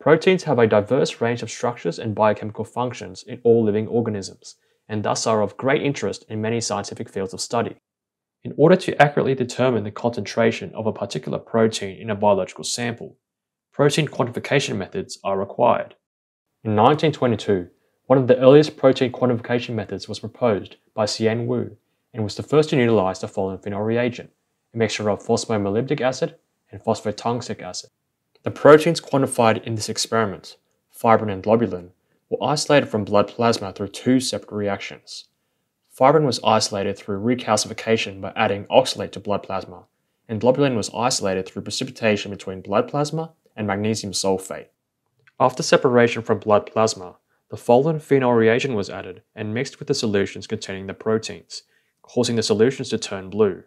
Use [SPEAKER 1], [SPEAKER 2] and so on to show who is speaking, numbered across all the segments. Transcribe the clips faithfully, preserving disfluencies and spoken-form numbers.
[SPEAKER 1] Proteins have a diverse range of structures and biochemical functions in all living organisms, and thus are of great interest in many scientific fields of study. In order to accurately determine the concentration of a particular protein in a biological sample, protein quantification methods are required. In nineteen twenty-two, one of the earliest protein quantification methods was proposed by Hsien Wu and was the first to utilize the Folin phenol reagent, a mixture of phosphomolybdic acid and phosphotungstic acid. The proteins quantified in this experiment, fibrin and globulin, were isolated from blood plasma through two separate reactions. Fibrin was isolated through recalcification by adding oxalate to blood plasma, and globulin was isolated through precipitation between blood plasma and magnesium sulfate. After separation from blood plasma, the Folin phenol reagent was added and mixed with the solutions containing the proteins, causing the solutions to turn blue.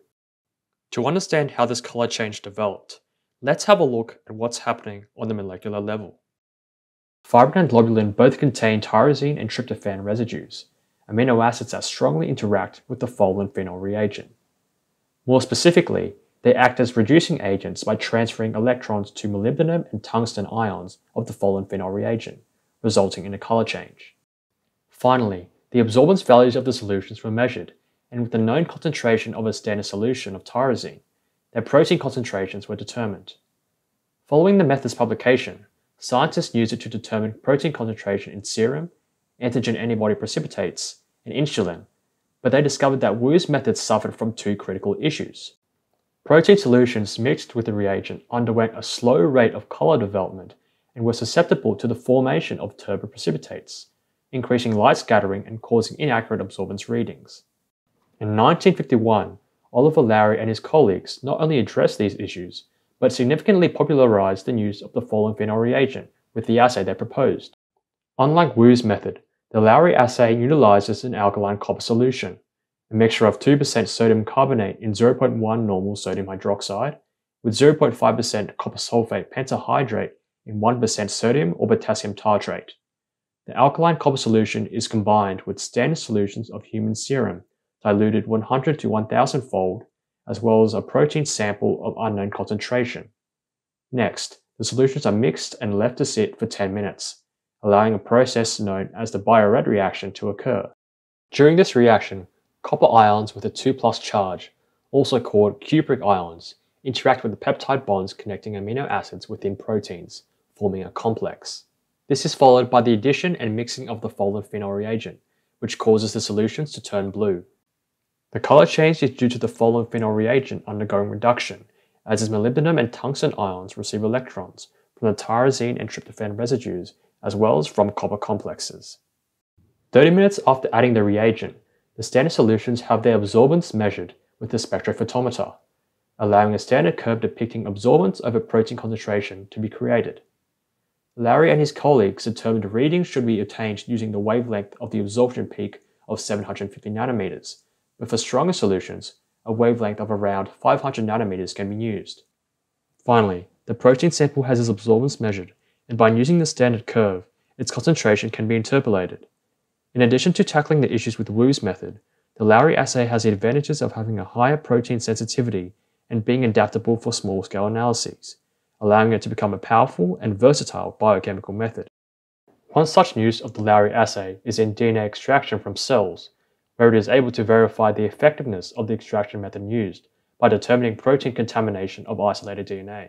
[SPEAKER 1] To understand how this color change developed, let's have a look at what's happening on the molecular level. Fibrin and globulin both contain tyrosine and tryptophan residues, amino acids that strongly interact with the Folin phenol reagent. More specifically, they act as reducing agents by transferring electrons to molybdenum and tungsten ions of the Folin phenol reagent, resulting in a color change. Finally, the absorbance values of the solutions were measured, and with the known concentration of a standard solution of tyrosine, their protein concentrations were determined. Following the method's publication, scientists used it to determine protein concentration in serum, antigen-antibody precipitates, and insulin, but they discovered that Wu's method suffered from two critical issues. Protein solutions mixed with the reagent underwent a slow rate of color development and were susceptible to the formation of turbid precipitates, increasing light scattering and causing inaccurate absorbance readings. In nineteen fifty-one, Oliver Lowry and his colleagues not only addressed these issues, but significantly popularized the use of the Folin phenol reagent with the assay they proposed. Unlike Wu's method, the Lowry assay utilizes an alkaline copper solution, a mixture of two percent sodium carbonate in zero point one normal sodium hydroxide with zero point five percent copper sulfate pentahydrate in one percent sodium or potassium tartrate. The alkaline copper solution is combined with standard solutions of human serum, diluted one hundred to one thousand fold, as well as a protein sample of unknown concentration. Next, the solutions are mixed and left to sit for ten minutes, allowing a process known as the biuret reaction to occur. During this reaction, copper ions with a two plus charge, also called cupric ions, interact with the peptide bonds connecting amino acids within proteins, forming a complex. This is followed by the addition and mixing of the Folin phenol reagent, which causes the solutions to turn blue. The color change is due to the Folin phenol reagent undergoing reduction, as its molybdenum and tungsten ions receive electrons from the tyrosine and tryptophan residues, as well as from copper complexes. thirty minutes after adding the reagent, the standard solutions have their absorbance measured with the spectrophotometer, allowing a standard curve depicting absorbance over protein concentration to be created. Lowry and his colleagues determined readings should be obtained using the wavelength of the absorption peak of seven hundred fifty nanometers, but for stronger solutions, a wavelength of around five hundred nanometers can be used. Finally, the protein sample has its absorbance measured, and by using the standard curve, its concentration can be interpolated. In addition to tackling the issues with Wu's method, the Lowry assay has the advantages of having a higher protein sensitivity and being adaptable for small-scale analyses, allowing it to become a powerful and versatile biochemical method. One such use of the Lowry assay is in D N A extraction from cells, where it is able to verify the effectiveness of the extraction method used by determining protein contamination of isolated D N A.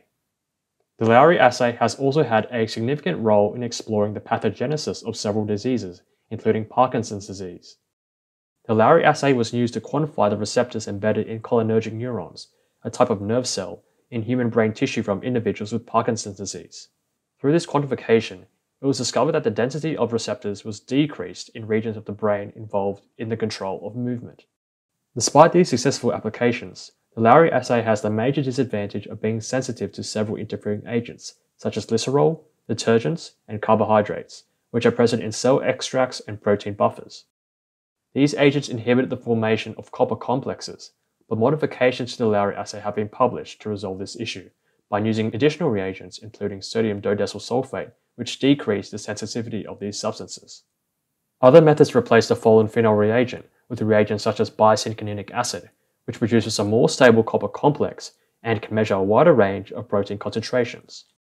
[SPEAKER 1] The Lowry assay has also had a significant role in exploring the pathogenesis of several diseases, including Parkinson's disease. The Lowry assay was used to quantify the receptors embedded in cholinergic neurons, a type of nerve cell, in human brain tissue from individuals with Parkinson's disease. Through this quantification, it was discovered that the density of receptors was decreased in regions of the brain involved in the control of movement. Despite these successful applications, the Lowry assay has the major disadvantage of being sensitive to several interfering agents, such as glycerol, detergents, and carbohydrates, which are present in cell extracts and protein buffers. These agents inhibit the formation of copper complexes, but modifications to the Lowry assay have been published to resolve this issue by using additional reagents including sodium dodecyl sulfate, which decrease the sensitivity of these substances. Other methods replace the Folin phenol reagent with reagents such as biosynchroninic acid, which produces a more stable copper complex and can measure a wider range of protein concentrations.